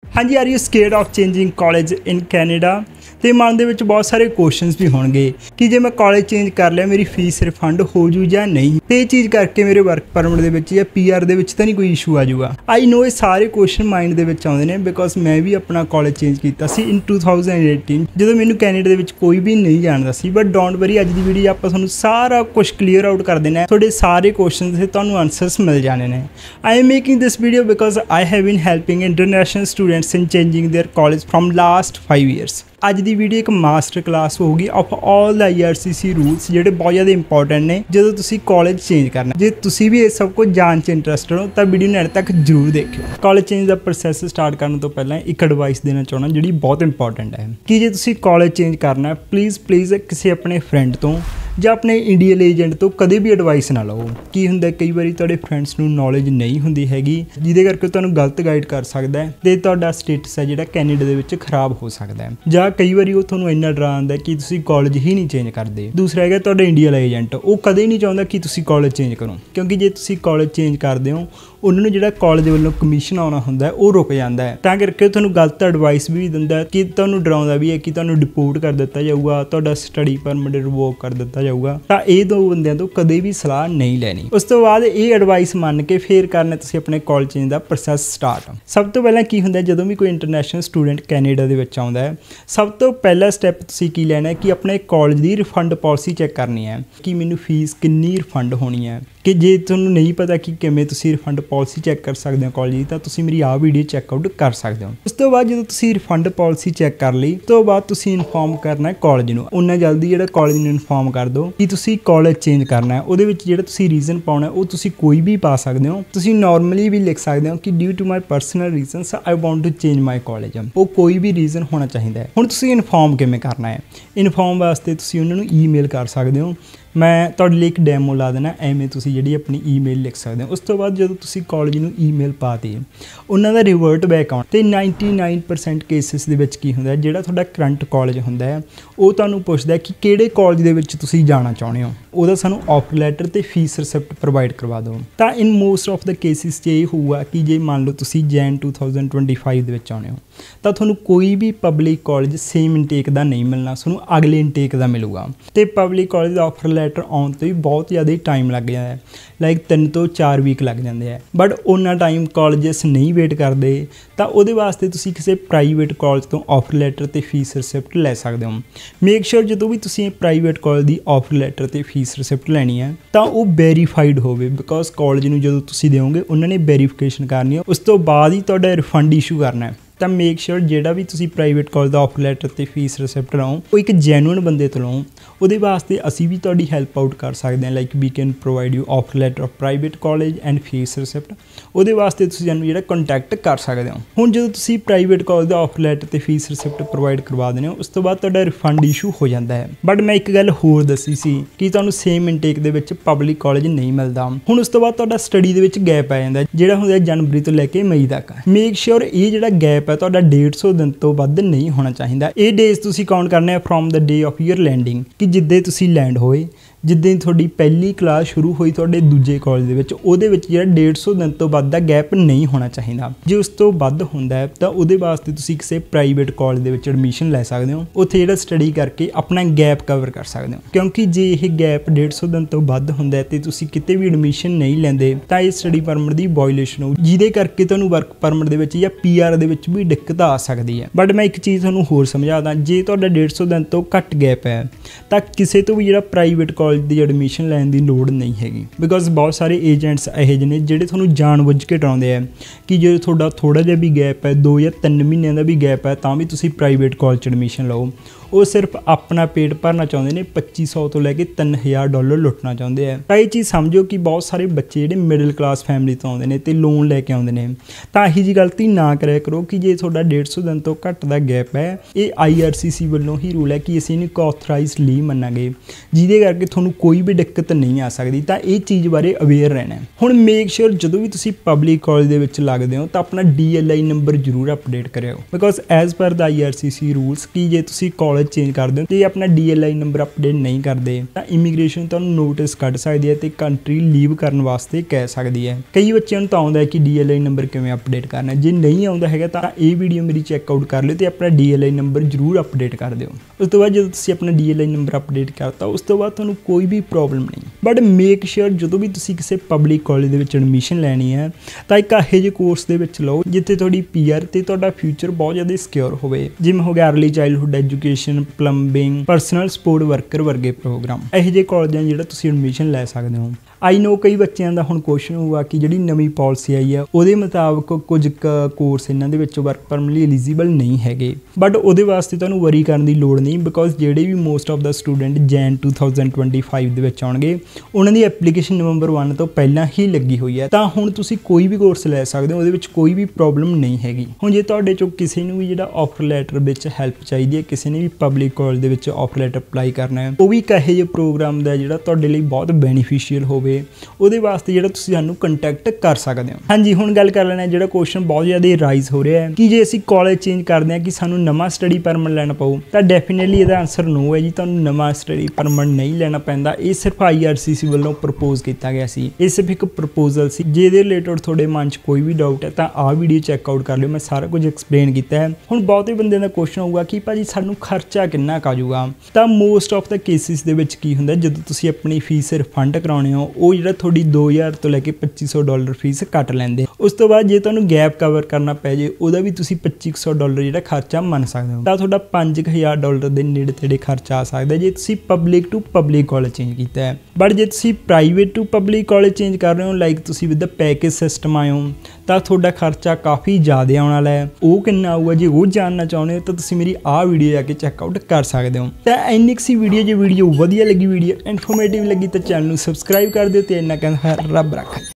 हाँ जी, are you scared of changing college in Canada. तो मन के बहुत सारे क्वेश्चनस भी होंगे कि जे मैं कॉलेज चेंज कर लिया मेरी फीस रिफंड हो जू या नहीं, तो ये चीज़ करके मेरे वर्क परमिट के या PR तो नहीं कोई इशू आ जाऊगा। आई नो ये सारे क्वेश्चन माइंड के आते हैं बिकॉज मैं भी अपना कॉलेज चेंज किया इन 2018 जो मैंने कैनेडा के कोई भी नहीं जानता सी। बट डोंट वरी, अज की वीडियो आप सारा कुछ क्लीयर आउट कर देना, थोड़े सारे क्वेश्चन से तुहानू आंसरस मिल जाने ने। I am making this video because I have been helping international students in changing their college from last 5 years. अज की वीडियो एक मास्टर क्लास होगी of all the IRCC rules जोड़े बहुत ज़्यादा इंपॉर्टेंट ने जो तुम कॉलेज चेंज करना। जो तुम भी इस सब कुछ जान च इंटरस्टेड हो तो वीडियो एंड तक जरूर देखियो। कॉलेज चेंज का प्रोसैस स्टार्ट करने तो पहले एक एडवाइस देना चाहना जी बहुत इंपॉर्टेंट है कि जो तुम कॉलेज चेंज करना प्लीज़ किसी अपने फ्रेंड तो ਜਾਂ ਆਪਣੇ ਇੰਡੀਅਨ ਏਜੰਟ ਤੋਂ ਕਦੇ ਵੀ ਐਡਵਾਈਸ ਨਾ ਲਓ। ਕੀ ਹੁੰਦਾ ਕਈ ਵਾਰੀ ਤੁਹਾਡੇ ਫਰੈਂਡਸ ਨੂੰ ਨੌਲੇਜ ਨਹੀਂ ਹੁੰਦੀ ਹੈਗੀ ਜਿਹਦੇ ਕਰਕੇ ਤੁਹਾਨੂੰ ਗਲਤ ਗਾਈਡ ਕਰ ਸਕਦਾ ਹੈ ਤੇ ਤੁਹਾਡਾ ਸਟੇਟਸ ਹੈ ਜਿਹੜਾ ਕੈਨੇਡਾ ਦੇ ਵਿੱਚ ਖਰਾਬ ਹੋ ਸਕਦਾ ਹੈ। ਜਾਂ ਕਈ ਵਾਰੀ ਉਹ ਤੁਹਾਨੂੰ ਇੰਨਾ ਡਰਾਉਂਦਾ ਕਿ ਤੁਸੀਂ ਕਾਲਜ ਹੀ ਨਹੀਂ ਚੇਂਜ ਕਰਦੇ। ਦੂਸਰਾ ਹੈਗਾ ਤੁਹਾਡਾ ਇੰਡੀਅਨ ਏਜੰਟ, ਉਹ ਕਦੇ ਨਹੀਂ ਚਾਹੁੰਦਾ ਕਿ ਤੁਸੀਂ ਕਾਲਜ ਚੇਂਜ ਕਰੋ ਕਿਉਂਕਿ ਜੇ ਤੁਸੀਂ ਕਾਲਜ ਚੇਂਜ ਕਰਦੇ ਹੋ ਉਹਨਾਂ ਨੂੰ ਜਿਹੜਾ ਕਾਲਜ ਵੱਲੋਂ ਕਮਿਸ਼ਨ ਆਉਣਾ ਹੁੰਦਾ ਉਹ ਰੁਕ ਜਾਂਦਾ ਹੈ। ਤਾਂ ਕਰਕੇ ਤੁਹਾਨੂੰ ਗਲਤ ਐਡਵਾਈਸ ਵੀ ਦਿੰਦਾ ਕਿ ਤੁਹਾਨੂੰ ਡਰਾਉਂਦਾ ਵੀ ਹੈ ਕਿ ਤੁਹਾਨੂੰ ਡਿਪੋਰਟ ਕਰ ਦਿੱਤਾ ਜਾਊਗਾ, ਤੁਹਾਡਾ ਸਟੱਡੀ ਪਰਮਿਟ ਰਿਵੋਕ ਕਰ ਦਿੱਤਾ ਜਾਊਗਾ। ਤਾਂ ਇਹ ਦੋ ਬੰਦਿਆਂ ਤੋਂ ਕਦੇ ਵੀ ਸਲਾਹ ਨਹੀਂ ਲੈਣੀ। ਉਸ ਤੋਂ ਬਾਅਦ ਇਹ ਐਡਵਾਈਸ ਮੰਨ ਕੇ ਫੇਰ ਕਰਨਾ ਤੁਸੀਂ ਆਪਣੇ ਕਾਲਜ ਚੇਂਜ ਦਾ ਪ੍ਰੋਸੈਸ ਸਟਾਰਟ। ਸਭ ਤੋਂ ਪਹਿਲਾਂ ਕੀ ਹੁੰਦਾ ਜਦੋਂ ਵੀ ਕੋਈ ਇੰਟਰਨੈਸ਼ਨਲ ਸਟੂਡੈਂਟ ਕੈਨੇਡਾ ਦੇ ਵਿੱਚ ਆਉਂਦਾ ਹੈ, ਸਭ ਤੋਂ ਪਹਿਲਾ ਸਟੈਪ ਤੁਸੀਂ ਕੀ ਲੈਣਾ ਕਿ ਆਪਣੇ ਕਾਲਜ ਦੀ ਰਿਫੰਡ ਪਾਲਿਸੀ ਚੈੱਕ ਕਰਨੀ ਹੈ ਕਿ ਮੈਨੂੰ ਫੀਸ ਕਿੰਨੀ ਰਿਫੰਡ ਹੋਣੀ ਹੈ। ਕਿ ਜੇ ਤੁਹਾਨੂੰ ਨਹੀਂ ਪਤਾ ਕਿ ਕਿਵੇਂ ਤੁਸੀਂ ਰਿਫੰਡ ਪਾਲਿਸੀ ਚੈੱਕ ਕਰ ਸਕਦੇ ਹੋ ਕਾਲਜ ਦੀ ਤਾਂ ਤੁਸੀਂ ਮੇਰੀ ਆਹ ਵੀਡੀਓ ਚੈੱਕਆਊਟ ਕਰ ਸਕਦੇ ਹੋ। ਉਸ ਤੋਂ ਬਾਅਦ ਜਦੋਂ ਤੁਸੀਂ ਰਿਫੰਡ ਪਾਲਿਸੀ ਚੈੱਕ ਕਰ ਲਈ ਉਸ ਤੋਂ ਬਾਅਦ ਤੁਸੀਂ ਇਨਫੋਰਮ ਕਰਨਾ ਕਾਲਜ ਨੂੰ। ਉਨਾ ਜਲਦੀ ਜਿਹੜਾ ਕਾਲਜ ਨੂੰ ਇਨਫੋਰਮ ਕਰ ਦਿਓ ਕਿ ਤੁਸੀਂ ਕਾਲਜ ਚੇਂਜ ਕਰਨਾ ਹੈ। ਉਹਦੇ ਵਿੱਚ ਜਿਹੜਾ ਤੁਸੀਂ ਰੀਜ਼ਨ ਪਾਉਣਾ ਉਹ ਤੁਸੀਂ ਕੋਈ ਵੀ ਪਾ ਸਕਦੇ ਹੋ। ਤੁਸੀਂ ਨਾਰਮਲੀ ਵੀ ਲਿਖ ਸਕਦੇ ਹੋ ਕਿ due to my personal reasons I want to change my college. ਉਹ ਕੋਈ ਵੀ ਰੀਜ਼ਨ ਹੋਣਾ ਚਾਹੀਦਾ ਹੈ। ਹੁਣ ਤੁਸੀਂ ਇਨਫੋਰਮ ਕਿਵੇਂ ਕਰਨਾ ਹੈ? ਇਨਫੋਰਮ ਵਾਸਤੇ ਤੁਸੀਂ ਉਹਨਾਂ ਨੂੰ ਈਮੇਲ ਕਰ ਸਕਦੇ ਹੋ। ਮੈਂ ਤੁਹਾਡੇ ਲਈ ਇੱਕ ਡੈਮੋ ਲਾ ਦੇਣਾ, ਐਵੇਂ ਤੁਸੀਂ ਜਿਹੜੀ ਆਪਣੀ ਈਮੇਲ ਲਿਖ ਸਕਦੇ ਹੋ। ਉਸ ਤੋਂ ਬਾਅਦ ਜਦੋਂ ਤੁਸੀਂ ਕਾਲਜ ਨੂੰ ਈਮੇਲ ਪਾਤੀ ਉਹਨਾਂ ਦਾ ਰਿਵਰਟ ਬੈਕ ਆਉਣ ਤੇ 99% ਕੇਸਿਸ ਦੇ ਵਿੱਚ ਕੀ ਹੁੰਦਾ ਜਿਹੜਾ ਤੁਹਾਡਾ ਕਰੰਟ ਕਾਲਜ ਹੁੰਦਾ ਹੈ ਉਹ ਤੁਹਾਨੂੰ ਪੁੱਛਦਾ ਕਿ ਕਿਹੜੇ ਕਾਲਜ ਦੇ ਵਿੱਚ ਤੁਸੀਂ ਜਾਣਾ ਚਾਹੁੰਦੇ ਹੋ। ਉਹਦਾ ਸਾਨੂੰ ਆਫਰ ਲੈਟਰ ਤੇ ਫੀਸ ਰਿਸਿਪਟ ਪ੍ਰੋਵਾਈਡ ਕਰਵਾ ਦਿਓ। ਤਾਂ in most of the cases 'ਚ ਇਹ ਹੋਊਗਾ ਕਿ ਜੇ ਮੰਨ ਲਓ ਤੁਸੀਂ ਜੈਨ 2025 ਦੇ ਵਿੱਚ ਆਉਣੇ ਹੋ ਤਾਂ ਤੁਹਾਨੂੰ ਕੋਈ ਵੀ ਪਬਲਿਕ ਕਾਲਜ ਸੇਮ ਇਨਟੇਕ ਦਾ ਨਹੀਂ ਮਿਲਣਾ, ਤੁਹਾਨੂੰ ਅਗਲੇ ਇਨਟੇਕ ਦਾ ਮਿਲੂਗਾ। ਤੇ ਪਬਲਿਕ ਕਾਲਜ ਦਾ ਆਫਰ ਲੈਟਰ ਆਉਣ ਤੋਂ ਵੀ ਬਹੁਤ ਜ਼ਿਆਦਾ ਟਾਈਮ ਲੱਗ ਜਾਂਦਾ ਹੈ, ਲਾਈਕ 3 ਤੋਂ 4 ਵੀਕ ਲੱਗ ਜਾਂਦੇ ਆ। ਬਟ ਉਹਨਾਂ ਟਾਈਮ ਕਾਲਜਸ ਨਹੀਂ ਵੇਟ ਕਰਦੇ ਤਾਂ ਉਹਦੇ ਵਾਸਤੇ ਤੁਸੀਂ ਕਿਸੇ ਪ੍ਰਾਈਵੇਟ ਕਾਲਜ ਤੋਂ ਆਫਰ ਲੈਟਰ ਤੇ ਫੀਸ ਰਿਸਿਪਟ ਲੈ ਸਕਦੇ ਹੋ। ਮੇਕ ਸ਼ੋਰ ਜਦੋਂ ਵੀ ਤੁਸੀਂ ਪ੍ਰਾਈਵੇਟ ਕਾਲਜ ਦੀ ਆਫਰ ਲੈਟਰ ਤੇ ਫੀਸ ਰਿਸਿਪਟ ਲੈਣੀ ਹੈ ਤਾਂ ਉਹ ਵੈਰੀਫਾਈਡ ਹੋਵੇ ਬਿਕੋਜ਼ ਕਾਲਜ ਨੂੰ ਜਦੋਂ ਤੁਸੀਂ ਦਿਓਗੇ ਉਹਨਾਂ ਨੇ ਵੈਰੀਫਿਕੇਸ਼ਨ ਕਰਨੀ ਹੈ, ਉਸ ਤੋਂ ਬਾਅਦ ਹੀ ਤੁਹਾਡਾ ਰਿਫੰਡ ਇਸ਼ੂ ਕਰਨਾ ਹੈ। ਤਾਂ ਮੇਕ ਸ਼ੋਰ ਜਿਹੜਾ ਵੀ ਤੁਸੀਂ ਪ੍ਰਾਈਵੇਟ ਕਾਲਜ ਦਾ ਆਫਰ ਲੈਟਰ ਤੇ ਫੀਸ ਰਿਸਿਪਟ ਲਓ ਉਹ ਇੱਕ ਜੈਨੂਇਨ ਬੰਦੇ ਤੋਂ ਲਓ। ਉਹਦੇ ਵਾਸਤੇ ਅਸੀਂ ਵੀ ਤੁਹਾਡੀ ਹੈਲਪ ਆਊਟ ਕਰ ਸਕਦੇ ਹਾਂ, like we can provide you offer letter of private college and fee receipt. ਉਹਦੇ ਵਾਸਤੇ ਤੁਸੀਂ ਸਾਨੂੰ ਜਿਹੜਾ ਕੰਟੈਕਟ ਕਰ ਸਕਦੇ ਹੋ। ਹੁਣ ਜਦੋਂ ਤੁਸੀਂ ਪ੍ਰਾਈਵੇਟ ਕਾਲਜ ਦਾ ਆਫਰ ਲੈਟਰ ਤੇ ਫੀਸ ਰਿਸਿਪਟ ਪ੍ਰੋਵਾਈਡ ਕਰਵਾ ਦਿੰਦੇ ਹੋ ਉਸ ਤੋਂ ਬਾਅਦ ਤੁਹਾਡਾ ਰਿਫੰਡ ਇਸ਼ੂ ਹੋ ਜਾਂਦਾ ਹੈ। ਬਟ ਮੈਂ ਇੱਕ ਗੱਲ ਹੋਰ ਦੱਸੀ ਸੀ ਕਿ ਤੁਹਾਨੂੰ ਸੇਮ ਇਨਟੇਕ ਦੇ ਵਿੱਚ ਪਬਲਿਕ ਕਾਲਜ ਨਹੀਂ ਮਿਲਦਾ। ਹੁਣ ਉਸ ਤੋਂ ਬਾਅਦ ਤੁਹਾਡਾ ਸਟੱਡੀ ਦੇ ਵਿੱਚ ਗੈਪ ਆ ਜਾਂਦਾ ਜਿਹੜਾ ਹੁੰਦਾ ਜਨਵਰੀ ਤੋਂ ਲੈ ਕੇ ਮਈ ਤੱਕ। ਮੇਕ ਸ਼ੋਰ ਇਹ ਜਿਹੜਾ ਗੈਪ ਹੈ ਤੁਹਾਡਾ 150 ਦਿਨ ਤੋਂ ਵੱਧ ਨਹੀਂ ਹੋਣਾ ਚਾਹੀਦਾ। ਇਹ ਡੇਜ਼ ਤੁਸੀਂ ਕਾਊਂਟ ਕਰਨੇ ਆ from the day of your landing ਕਿ ਜਿੱਦੇ ਤੁਸੀਂ ਲੈਂਡ ਹੋਏ, ਜਿੱਦਾਂ ਤੁਹਾਡੀ ਪਹਿਲੀ ਕਲਾਸ ਸ਼ੁਰੂ ਹੋਈ ਤੁਹਾਡੇ ਦੂਜੇ ਕਾਲਜ ਦੇ ਵਿੱਚ, ਉਹਦੇ ਵਿੱਚ ਜਿਹੜਾ 150 ਦਿਨ ਤੋਂ ਵੱਧ ਦਾ ਗੈਪ ਨਹੀਂ ਹੋਣਾ ਚਾਹੀਦਾ। ਜੇ ਉਸ ਤੋਂ ਵੱਧ ਹੁੰਦਾ ਹੈ ਤਾਂ ਉਹਦੇ ਵਾਸਤੇ ਤੁਸੀਂ ਕਿਸੇ ਪ੍ਰਾਈਵੇਟ ਕਾਲਜ ਦੇ ਵਿੱਚ ਐਡਮਿਸ਼ਨ ਲੈ ਸਕਦੇ ਹੋ। ਉੱਥੇ ਜਿਹੜਾ ਸਟੱਡੀ ਕਰਕੇ ਆਪਣਾ ਗੈਪ ਕਵਰ ਕਰ ਸਕਦੇ ਹੋ ਕਿਉਂਕਿ ਜੇ ਇਹ ਗੈਪ 150 ਦਿਨ ਤੋਂ ਵੱਧ ਹੁੰਦਾ ਤੇ ਤੁਸੀਂ ਕਿਤੇ ਵੀ ਐਡਮਿਸ਼ਨ ਨਹੀਂ ਲੈਂਦੇ ਤਾਂ ਇਹ ਸਟੱਡੀ ਪਰਮਿਟ ਦੀ ਵਾਇਓਲੇਸ਼ਨ ਹੋਊ ਜਿਹਦੇ ਕਰਕੇ ਤੁਹਾਨੂੰ ਵਰਕ ਪਰਮਿਟ ਦੇ ਵਿੱਚ ਜਾਂ PR ਦੇ ਵਿੱਚ ਵੀ ਦਿੱਕਤ ਆ ਸਕਦੀ ਹੈ। ਬਟ ਮੈਂ ਇੱਕ ਚੀਜ਼ ਤੁਹਾਨੂੰ ਹੋਰ ਸਮਝਾਦਾ, ਜੇ ਤੁਹਾਡਾ 150 ਦਿਨ ਤੋਂ ਘੱਟ ਗੈਪ ਹੈ ਤਾਂ ਕਿਸੇ ਤੋਂ ਵੀ ਜਿਹੜਾ ਪ੍ਰਾਈਵੇਟ ਕਾਲਜ ਦੀ ਐਡਮਿਸ਼ਨ ਲੈਣ ਦੀ ਲੋੜ ਨਹੀਂ ਹੈਗੀ ਬਿਕੋਜ਼ ਬਹੁਤ ਸਾਰੇ ਏਜੰਟਸ ਇਹੋ ਜਿਹੇ ਨੇ ਜਿਹੜੇ ਤੁਹਾਨੂੰ ਜਾਣਬੁੱਝ ਕੇ ਡਰਾਉਂਦੇ ਆ ਕਿ ਜੇ ਤੁਹਾਡਾ ਥੋੜ੍ਹਾ ਜਿਹਾ ਵੀ ਗੈਪ ਹੈ 2 ਜਾਂ 3 ਮਹੀਨਿਆਂ ਦਾ ਵੀ ਗੈਪ ਹੈ ਤਾਂ ਵੀ ਤੁਸੀਂ ਪ੍ਰਾਈਵੇਟ ਕਾਲਜ 'ਚ ਐਡਮਿਸ਼ਨ ਲਓ। ਉਹ ਸਿਰਫ ਆਪਣਾ ਪੇਟ ਭਰਨਾ ਚਾਹੁੰਦੇ ਨੇ, $2500 ਤੋਂ ਲੈ ਕੇ $3000 ਲੁੱਟਣਾ ਚਾਹੁੰਦੇ ਆ। ਤਾਂ ਇਹ ਚੀਜ਼ ਸਮਝੋ ਕਿ ਬਹੁਤ ਸਾਰੇ ਬੱਚੇ ਜਿਹੜੇ ਮਿਡਲ ਕਲਾਸ ਫੈਮਿਲੀ ਤੋਂ ਆਉਂਦੇ ਨੇ ਤੇ ਲੋਨ ਲੈ ਕੇ ਆਉਂਦੇ ਨੇ ਤਾਂ ਇਹੀ ਜਿਹੀ ਗਲਤੀ ਨਾ ਕਰਿਆ ਕਰੋ ਕਿ ਜੇ ਤੁਹਾਡਾ 150 ਦਿਨ ਤੋਂ ਘੱਟ ਦਾ ਗੈਪ ਹੈ ਇਹ IRCC ਵੱਲੋਂ ਹੀ ਰੂਲ ਹੈ ਕਿ ਅਸੀਂ ਇਹਨੂੰ ਇੱਕ ਆਥੋਰਾਈਜ਼ਡ ਲੀਵ ਮੰਨਾਂਗੇ ਜਿਹਦੇ ਕਰਕੇ ਤੁਹਾਨੂੰ ਕੋਈ ਵੀ ਦਿੱਕਤ ਨਹੀਂ ਆ ਸਕਦੀ। ਤਾਂ ਇਹ ਚੀਜ਼ ਬਾਰੇ ਅਵੇਅਰ ਰਹਿਣਾ। ਹੁਣ ਮੇਕ ਸ਼ੋਰ ਜਦੋਂ ਵੀ ਤੁਸੀਂ ਪਬਲਿਕ ਕਾਲਜ ਦੇ ਵਿੱਚ ਲੱਗਦੇ ਹੋ ਤਾਂ ਆਪਣਾ DLI ਨੰਬਰ ਜ਼ਰੂਰ ਅਪਡੇਟ ਕਰਿਓ because as per the IRCC rules ਕਿ ਜੇ ਤੁਸੀਂ ਕਾਲਜ ਕਾਲਜ ਚੇਂਜ ਕਰਦੇ ਹੋ ਤੇ ਆਪਣਾ DLI ਨੰਬਰ ਅਪਡੇਟ ਨਹੀਂ ਕਰਦੇ ਤਾਂ ਇਮੀਗ੍ਰੇਸ਼ਨ ਤੁਹਾਨੂੰ ਨੋਟਿਸ ਕੱਢ ਸਕਦੀ ਹੈ ਤੇ ਕੰਟਰੀ ਲੀਵ ਕਰਨ ਵਾਸਤੇ ਕਹਿ ਸਕਦੀ ਹੈ। ਕਈ ਬੱਚਿਆਂ ਨੂੰ ਤਾਂ ਆਉਂਦਾ ਹੈ ਕਿ DLI ਨੰਬਰ ਕਿਵੇਂ ਅਪਡੇਟ ਕਰਨਾ, ਜੇ ਨਹੀਂ ਆਉਂਦਾ ਹੈਗਾ ਤਾਂ ਇਹ ਵੀਡੀਓ ਮੇਰੀ ਚੈੱਕਆਊਟ ਕਰ ਲਿਓ ਤੇ ਆਪਣਾ DLI ਨੰਬਰ ਜ਼ਰੂਰ ਅਪਡੇਟ ਕਰ ਦਿਓ। ਉਸ ਤੋਂ ਬਾਅਦ ਜਦੋਂ ਤੁਸੀਂ ਆਪਣਾ DLI ਨੰਬਰ ਅਪਡੇਟ ਕਰਤਾ ਉਸ ਤੋਂ ਬਾਅਦ ਤੁਹਾਨੂੰ ਕੋਈ ਵੀ ਪ੍ਰੋਬਲਮ ਨਹੀਂ, ਬਟ ਮੇਕ ਸ਼ੋਰ ਜਦੋਂ ਵੀ ਤੁਸੀਂ ਕਿਸੇ ਪਬਲਿਕ ਕਾਲਜ ਦੇ ਵਿੱਚ ਐਡਮਿਸ਼ਨ ਲੈਣੀ ਹੈ ਤਾਂ ਇੱਕ ਇਹੋ ਜਿਹੇ ਕੋਰਸ ਦੇ ਵਿੱਚ ਲਓ ਜਿੱਥੇ ਤੁਹਾਡੀ PR ਤੇ ਤੁਹਾਡਾ ਫਿਊਚਰ ਬਹੁਤ ਜ਼ਿਆਦਾ ਸਿਕਿਉਰ ਹੋਵੇ, ਜਿਵੇਂ ਹੋ ਗਿਆ early childhood education, plumbing, personal support worker ਵਰਗੇ ਪ੍ਰੋਗਰਾਮ। ਇਹੋ ਜਿਹੇ ਕਾਲਜਾਂ ਜਿਹੜਾ ਤੁਸੀਂ ਐਡਮਿਸ਼ਨ ਲੈ ਸਕਦੇ ਹੋ। ਆਈ ਨੋ ਕਈ ਬੱਚਿਆਂ ਦਾ ਹੁਣ ਕੁਐਸਚਨ ਹੋਊਗਾ ਕਿ ਜਿਹੜੀ ਨਵੀਂ ਪਾਲਿਸੀ ਆਈ ਆ ਉਹਦੇ ਮੁਤਾਬਕ ਕੁਝ ਕੋਰਸ ਇਹਨਾਂ ਦੇ ਵਿੱਚ ਵਰਕ ਪਰਮਿਟ ਲਈ ਐਲੀਜੀਬਲ ਨਹੀਂ ਹੈਗੇ, ਬਟ ਉਹਦੇ ਵਾਸਤੇ ਤੁਹਾਨੂੰ ਵਰੀ ਕਰਨ ਦੀ ਲੋੜ ਨਹੀਂ, ਬਿਕੋਜ਼ ਜਿਹੜੇ ਵੀ most of the student Jan 2025 ਦੇ ਵਿੱਚ ਆਉਣਗੇ ਉਹਨਾਂ ਦੀ ਐਪਲੀਕੇਸ਼ਨ ਨਵੰਬਰ 1 ਤੋਂ ਪਹਿਲਾਂ ਹੀ ਲੱਗੀ ਹੋਈ ਹੈ, ਤਾਂ ਹੁਣ ਤੁਸੀਂ ਕੋਈ ਵੀ ਕੋਰਸ ਲੈ ਸਕਦੇ ਹੋ, ਉਹਦੇ ਵਿੱਚ ਕੋਈ ਵੀ ਪ੍ਰੋਬਲਮ ਨਹੀਂ ਹੈਗੀ। ਹੁਣ ਜੇ ਤੁਹਾਡੇ ਚੋਂ ਕਿਸੇ ਨੂੰ ਵੀ ਜਿਹੜਾ ਆਫਰ ਲੈਟਰ ਵਿੱਚ ਹੈਲਪ ਚਾਹੀਦੀ ਹੈ, ਕਿਸੇ ਨੇ ਵੀ ਪਬਲਿਕ ਕਾਲਜ ਦੇ ਵਿੱਚ ਆਫਰ ਲੈਟਰ ਅਪਲਾਈ ਕਰਨਾ ਹੈ, ਉਹ ਵੀ ਇੱਕ ਇਹੋ ਜਿਹੇ ਪ੍ਰੋਗਰਾਮ ਦਾ ਜਿਹੜਾ ਤੁਹਾਡੇ ਲਈ ਬਹੁਤ ਬੈਨੀਫੀਸ਼ੀਅਲ ਹੋਵੇ, ਉਹਦੇ ਵਾਸਤੇ ਜਿਹੜਾ ਤੁਸੀਂ ਸਾਨੂੰ ਕੰਟੈਕਟ ਕਰ ਸਕਦੇ ਹੋ। ਹਾਂਜੀ, ਹੁਣ ਗੱਲ ਕਰ ਲੈਣਾ ਜਿਹੜਾ ਕੁਐਸਚਨ ਬਹੁਤ ਜ਼ਿਆਦਾ ਰਾਈਜ਼ ਹੋ ਰਿਹਾ ਹੈ ਕਿ ਜੇ ਅਸੀਂ ਕਾਲਜ ਚੇਂਜ ਕਰਦੇ ਹਾਂ ਕਿ ਸਾਨੂੰ ਨਵਾਂ ਸਟੱਡੀ ਪਰਮਿਟ ਲੈਣਾ ਪਊ, ਤਾਂ ਡੈਫੀਨੇਟਲੀ ਇਹਦਾ ਆਨਸਰ ਨੋ ਹੈ ਜੀ। ਤੁਹਾਨੂੰ ਨਵਾਂ ਸਟੱਡੀ ਪਰਮਿਟ ਨਹੀਂ ਲੈਣਾ ਪੈਂਦਾ, ਇਹ ਸਿਰਫ IRCC ਵੱਲੋਂ ਪ੍ਰਪੋਜ਼ ਕੀਤਾ ਗਿਆ ਸੀ, ਇਹ ਸਿਰਫ ਇੱਕ ਪ੍ਰਪੋਜ਼ਲ ਸੀ। ਜੇ ਇਹਦੇ ਰਿਲੇਟਡ ਤੁਹਾਡੇ ਮਨ 'ਚ ਕੋਈ ਵੀ ਡਾਊਟ ਹੈ ਤਾਂ ਆਹ ਵੀਡੀਓ ਚੈੱਕਆਊਟ ਕਰ ਲਿਓ, ਮੈਂ ਸਾਰਾ ਕੁਝ ਐਕਸਪਲੇਨ ਕੀਤਾ ਹੈ। ਹੁਣ ਬਹੁਤੇ ਬੰਦਿਆਂ ਦਾ ਕੁਐਸਚਨ ਹੋਊਗਾ ਕਿ ਭਾਜੀ ਸਾਨੂੰ ਖਰਚਾ ਕਿੰਨਾ ਕੁ ਆ ਜਾਊਗਾ, ਤਾਂ ਮੋਸਟ ਆਫ ਦਾ ਕੇਸਿਸ ਦੇ ਵਿੱਚ ਕੀ ਹੁੰਦਾ, ਜਦੋਂ ਤੁਸੀਂ ਆਪਣੀ ਫੀਸ ਰਿਫੰਡ ਕਰਾਉਣੇ ਹੋ ਉਹ ਜਿਹੜਾ ਤੁਹਾਡੀ $2000 ਤੋਂ ਲੈ ਕੇ $2500 ਫੀਸ ਕੱਟ ਲੈਂਦੇ। ਉਸ ਤੋਂ ਬਾਅਦ ਜੇ ਤੁਹਾਨੂੰ ਗੈਪ ਕਵਰ ਕਰਨਾ ਪੈ ਜੇ ਉਹਦਾ ਵੀ ਤੁਸੀਂ $2500 ਜਿਹੜਾ ਖਰਚਾ ਮੰਨ ਸਕਦੇ ਹੋ, ਤਾਂ ਤੁਹਾਡਾ $5000 ਦੇ ਨੇੜੇ ਤੇੜੇ ਖਰਚਾ ਆ ਸਕਦਾ ਜੇ ਤੁਸੀਂ public to public college change ਕੀਤਾ ਹੈ। ਬਟ ਜੇ ਤੁਸੀਂ private to public college change ਕਰ ਰਹੇ ਹੋ, ਲਾਈਕ ਤੁਸੀਂ ਵਿਦ ਪੈਕੇਜ ਸਿਸਟਮ ਆਏ ਹੋ, ਤਾਂ ਤੁਹਾਡਾ ਖਰਚਾ ਕਾਫੀ ਜ਼ਿਆਦਾ ਆਉਣ ਵਾਲਾ ਹੈ। ਉਹ ਕਿੰਨਾ ਆਊਗਾ ਜੇ ਉਹ ਜਾਣਨਾ ਚਾਹੁੰਦੇ ਹੋ ਤਾਂ ਤੁਸੀਂ ਮੇਰੀ ਆਹ ਵੀਡੀਓ ਜਾ ਕੇ ਚੈੱਕਆਊਟ ਕਰ ਸਕਦੇ ਹੋ। ਤਾਂ ਇੰਨੀ ਕੁ ਸੀ ਵੀਡੀਓ, ਜੇ ਵੀਡੀਓ ਵਧੀਆ ਲੱਗੀ, ਵੀਡੀਓ ਇਨਫੋਰਮੇਟਿਵ ਲੱਗੀ ਤਾਂ ਚੈਨਲ ਨੂੰ ਸਬਸਕ੍ਰਾਈਬ ਕਰ ਦਿਓ ਤੇ ਇੰਨਾ ਕਹਿੰਦਾ ਰੱਬ ਰੱਖੇ।